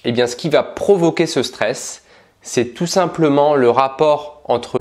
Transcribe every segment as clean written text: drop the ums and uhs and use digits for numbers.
Eh bien, ce qui va provoquer ce stress, c'est tout simplement le rapport entre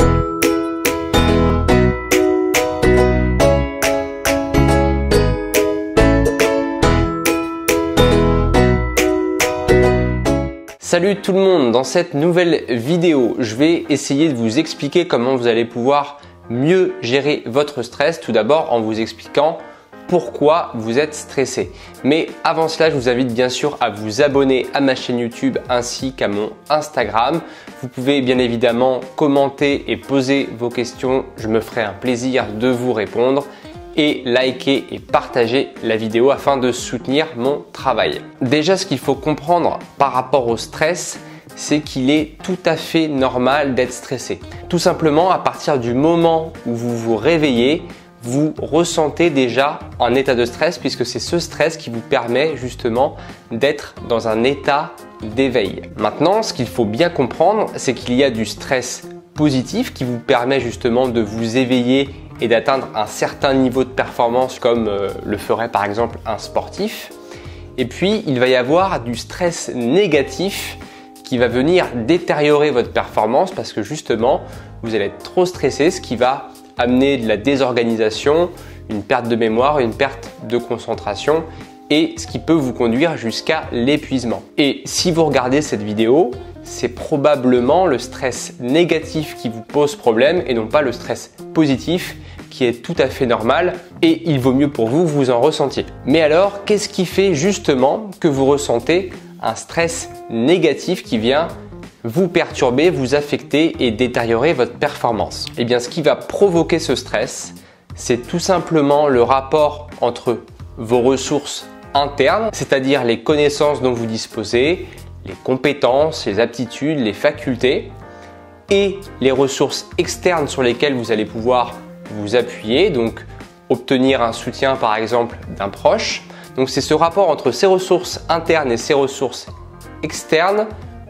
Salut tout le monde, dans cette nouvelle vidéo, je vais essayer de vous expliquer comment vous allez pouvoir mieux gérer votre stress. Tout d'abord en vous expliquant pourquoi vous êtes stressé. Mais avant cela, je vous invite bien sûr à vous abonner à ma chaîne YouTube ainsi qu'à mon Instagram. Vous pouvez bien évidemment commenter et poser vos questions. Je me ferai un plaisir de vous répondre. Et liker et partager la vidéo afin de soutenir mon travail. Déjà, ce qu'il faut comprendre par rapport au stress, c'est qu'il est tout à fait normal d'être stressé. Tout simplement, à partir du moment où vous vous réveillez, vous ressentez déjà un état de stress puisque c'est ce stress qui vous permet justement d'être dans un état d'éveil. Maintenant, ce qu'il faut bien comprendre, c'est qu'il y a du stress positif qui vous permet justement de vous éveiller et d'atteindre un certain niveau de performance comme le ferait par exemple un sportif. Et puis, il va y avoir du stress négatif qui va venir détériorer votre performance parce que justement, vous allez être trop stressé, ce qui va amener de la désorganisation, une perte de mémoire, une perte de concentration et ce qui peut vous conduire jusqu'à l'épuisement. Et si vous regardez cette vidéo, c'est probablement le stress négatif qui vous pose problème et non pas le stress positif qui est tout à fait normal et il vaut mieux pour vous vous en ressentiez. Mais alors, qu'est-ce qui fait justement que vous ressentez un stress négatif qui vient vous perturber, vous affecter et détériorer votre performance? Eh bien, ce qui va provoquer ce stress, c'est tout simplement le rapport entre vos ressources internes, c'est-à-dire les connaissances dont vous disposez, les compétences, les aptitudes, les facultés et les ressources externes sur lesquelles vous allez pouvoir vous appuyer, donc obtenir un soutien par exemple d'un proche. Donc c'est ce rapport entre ces ressources internes et ces ressources externes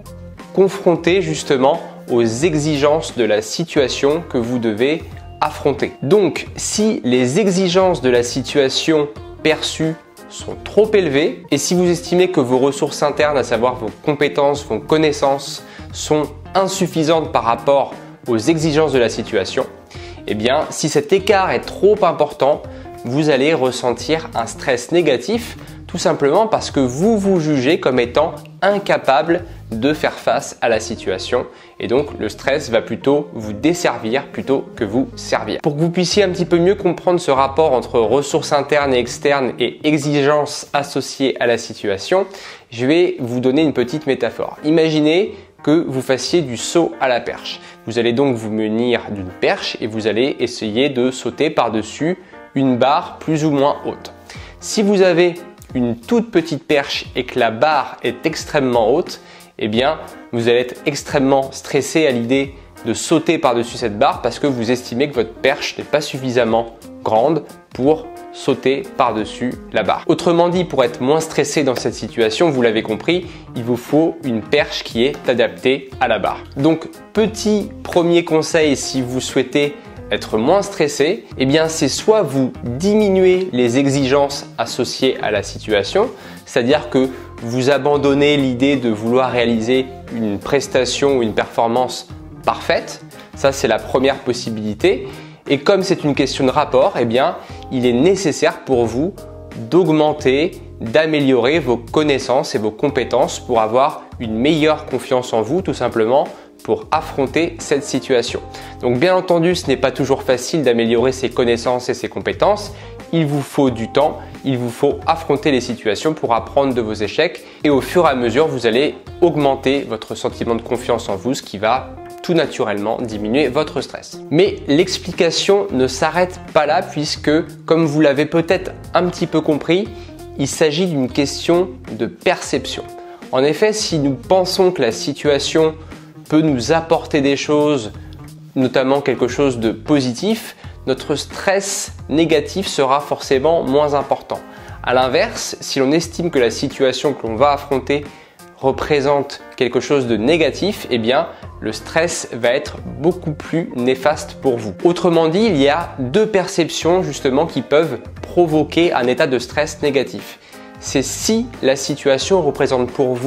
confrontés justement aux exigences de la situation que vous devez affronter. Donc si les exigences de la situation perçues sont trop élevées et si vous estimez que vos ressources internes, à savoir vos compétences, vos connaissances, sont insuffisantes par rapport aux exigences de la situation, eh bien, si cet écart est trop important, vous allez ressentir un stress négatif tout simplement parce que vous vous jugez comme étant incapable de faire face à la situation et donc le stress va plutôt vous desservir plutôt que vous servir. Pour que vous puissiez un petit peu mieux comprendre ce rapport entre ressources internes et externes et exigences associées à la situation, je vais vous donner une petite métaphore. Imaginez que vous fassiez du saut à la perche. Vous allez donc vous munir d'une perche et vous allez essayer de sauter par-dessus une barre plus ou moins haute. Si vous avez une toute petite perche et que la barre est extrêmement haute, eh bien, vous allez être extrêmement stressé à l'idée de sauter par-dessus cette barre parce que vous estimez que votre perche n'est pas suffisamment grande pour sauter par-dessus la barre. Autrement dit, pour être moins stressé dans cette situation, vous l'avez compris, il vous faut une perche qui est adaptée à la barre. Donc, petit premier conseil si vous souhaitez être moins stressé, eh bien c'est soit vous diminuez les exigences associées à la situation, c'est-à-dire que vous abandonnez l'idée de vouloir réaliser une prestation ou une performance parfaite. Ça, c'est la première possibilité. Et comme c'est une question de rapport, eh bien, il est nécessaire pour vous d'augmenter, d'améliorer vos connaissances et vos compétences pour avoir une meilleure confiance en vous, tout simplement, pour affronter cette situation. Donc bien entendu, ce n'est pas toujours facile d'améliorer ses connaissances et ses compétences. Il vous faut du temps, il vous faut affronter les situations pour apprendre de vos échecs et au fur et à mesure, vous allez augmenter votre sentiment de confiance en vous, ce qui va tout naturellement diminuer votre stress. Mais l'explication ne s'arrête pas là puisque, comme vous l'avez peut-être un petit peu compris, il s'agit d'une question de perception. En effet, si nous pensons que la situation peut nous apporter des choses, notamment quelque chose de positif, notre stress négatif sera forcément moins important. A l'inverse, si l'on estime que la situation que l'on va affronter représente quelque chose de négatif, eh bien le stress va être beaucoup plus néfaste pour vous. Autrement dit, il y a deux perceptions justement qui peuvent provoquer un état de stress négatif. C'est si la situation représente pour vous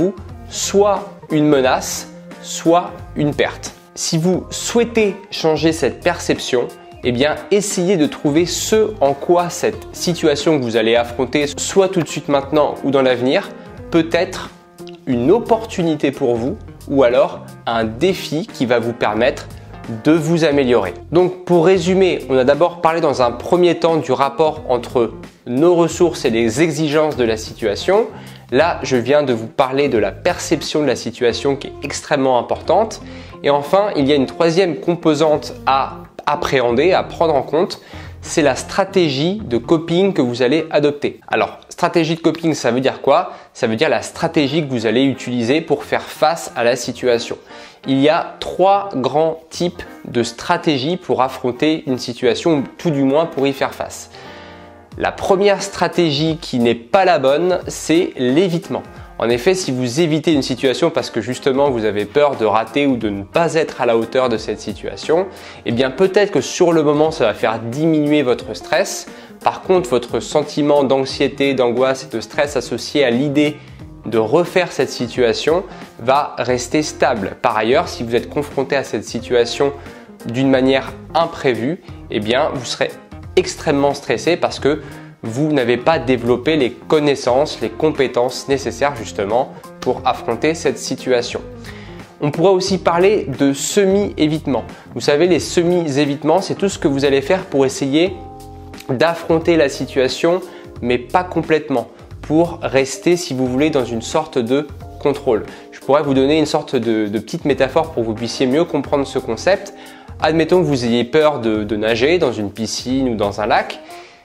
soit une menace, soit une perte. Si vous souhaitez changer cette perception, eh bien, essayez de trouver ce en quoi cette situation que vous allez affronter, soit tout de suite maintenant ou dans l'avenir, peut être une opportunité pour vous ou alors un défi qui va vous permettre de vous améliorer. Donc pour résumer, on a d'abord parlé dans un premier temps du rapport entre nos ressources et les exigences de la situation. Là, je viens de vous parler de la perception de la situation qui est extrêmement importante. Et enfin, il y a une troisième composante à appréhender, à prendre en compte, c'est la stratégie de coping que vous allez adopter. Alors, stratégie de coping, ça veut dire quoi? Ça veut dire la stratégie que vous allez utiliser pour faire face à la situation. Il y a 3 grands types de stratégies pour affronter une situation, ou tout du moins pour y faire face. La première stratégie qui n'est pas la bonne, c'est l'évitement. En effet, si vous évitez une situation parce que justement vous avez peur de rater ou de ne pas être à la hauteur de cette situation, eh bien peut-être que sur le moment ça va faire diminuer votre stress. Par contre, votre sentiment d'anxiété, d'angoisse et de stress associé à l'idée de refaire cette situation va rester stable. Par ailleurs, si vous êtes confronté à cette situation d'une manière imprévue, eh bien vous serez extrêmement stressé parce que vous n'avez pas développé les connaissances, les compétences nécessaires justement pour affronter cette situation. On pourrait aussi parler de semi-évitement. Vous savez, les semi-évitements, c'est tout ce que vous allez faire pour essayer d'affronter la situation, mais pas complètement, pour rester, si vous voulez, dans une sorte de contrôle. Je pourrais vous donner une sorte de petite métaphore pour que vous puissiez mieux comprendre ce concept. Admettons que vous ayez peur de nager dans une piscine ou dans un lac.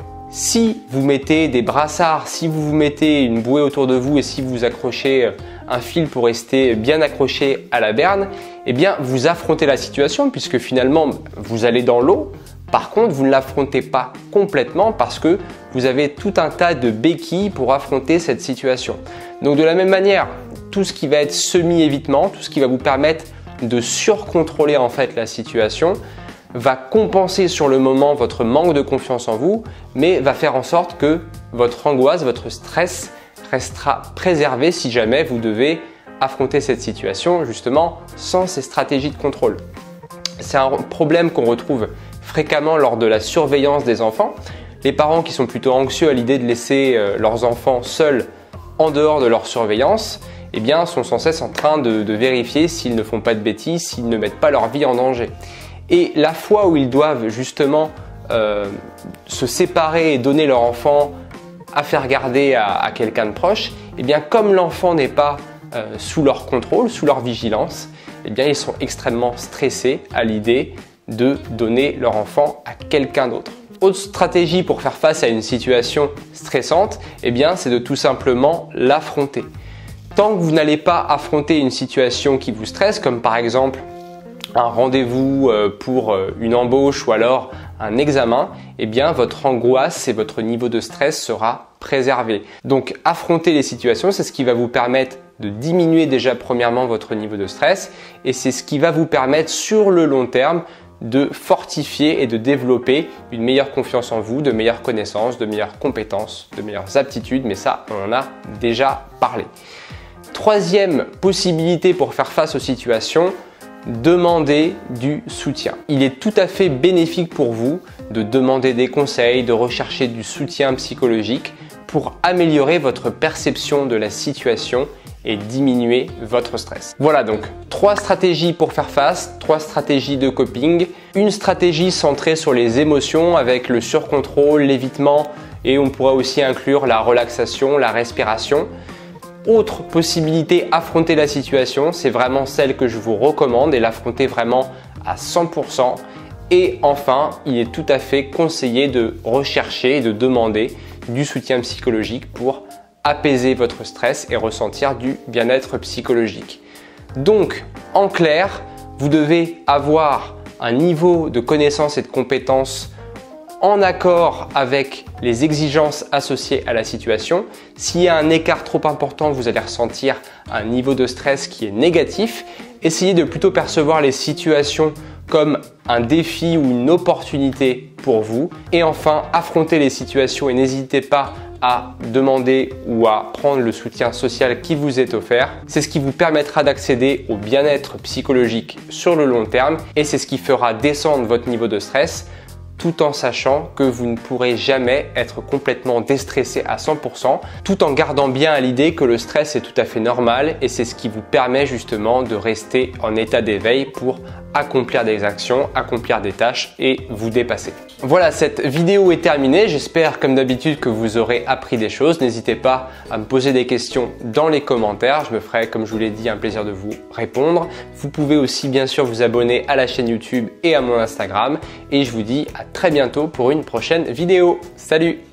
Si vous mettez des brassards, si vous mettez une bouée autour de vous et si vous accrochez un fil pour rester bien accroché à la berne, eh bien vous affrontez la situation puisque finalement vous allez dans l'eau. Par contre, vous ne l'affrontez pas complètement parce que vous avez tout un tas de béquilles pour affronter cette situation. Donc de la même manière, tout ce qui va être semi-évitement, tout ce qui va vous permettre de surcontrôler en fait la situation, va compenser sur le moment votre manque de confiance en vous, mais va faire en sorte que votre angoisse, votre stress restera préservé si jamais vous devez affronter cette situation justement sans ces stratégies de contrôle. C'est un problème qu'on retrouve fréquemment lors de la surveillance des enfants. Les parents qui sont plutôt anxieux à l'idée de laisser leurs enfants seuls en dehors de leur surveillance, eh bien, sont sans cesse en train de vérifier s'ils ne font pas de bêtises, s'ils ne mettent pas leur vie en danger. Et la fois où ils doivent justement se séparer et donner leur enfant à faire garder à quelqu'un de proche, eh bien comme l'enfant n'est pas sous leur contrôle, sous leur vigilance, eh bien ils sont extrêmement stressés à l'idée de donner leur enfant à quelqu'un d'autre. Autre stratégie pour faire face à une situation stressante, eh bien c'est de tout simplement l'affronter. Tant que vous n'allez pas affronter une situation qui vous stresse, comme par exemple un rendez-vous pour une embauche ou alors un examen, eh bien votre angoisse et votre niveau de stress sera préservé. Donc affronter les situations, c'est ce qui va vous permettre de diminuer déjà premièrement votre niveau de stress et c'est ce qui va vous permettre sur le long terme de fortifier et de développer une meilleure confiance en vous, de meilleures connaissances, de meilleures compétences, de meilleures aptitudes, mais ça on en a déjà parlé. Troisième possibilité pour faire face aux situations, demander du soutien. Il est tout à fait bénéfique pour vous de demander des conseils, de rechercher du soutien psychologique pour améliorer votre perception de la situation et diminuer votre stress. Voilà donc 3 stratégies pour faire face, 3 stratégies de coping, une stratégie centrée sur les émotions avec le surcontrôle, l'évitement et on pourrait aussi inclure la relaxation, la respiration. Autre possibilité, affronter la situation, c'est vraiment celle que je vous recommande et l'affronter vraiment à 100%. Et enfin, il est tout à fait conseillé de rechercher et de demander du soutien psychologique pour apaiser votre stress et ressentir du bien-être psychologique. Donc, en clair, vous devez avoir un niveau de connaissance et de compétences en accord avec les exigences associées à la situation. S'il y a un écart trop important, vous allez ressentir un niveau de stress qui est négatif. Essayez de plutôt percevoir les situations comme un défi ou une opportunité pour vous. Et enfin, affrontez les situations et n'hésitez pas à demander ou à prendre le soutien social qui vous est offert. C'est ce qui vous permettra d'accéder au bien-être psychologique sur le long terme et c'est ce qui fera descendre votre niveau de stress tout en sachant que vous ne pourrez jamais être complètement déstressé à 100%, tout en gardant bien à l'idée que le stress est tout à fait normal et c'est ce qui vous permet justement de rester en état d'éveil pour accomplir des actions, accomplir des tâches et vous dépasser. Voilà, cette vidéo est terminée. J'espère comme d'habitude que vous aurez appris des choses. N'hésitez pas à me poser des questions dans les commentaires. Je me ferai, comme je vous l'ai dit, un plaisir de vous répondre. Vous pouvez aussi bien sûr vous abonner à la chaîne YouTube et à mon Instagram. Et je vous dis à très bientôt pour une prochaine vidéo. Salut!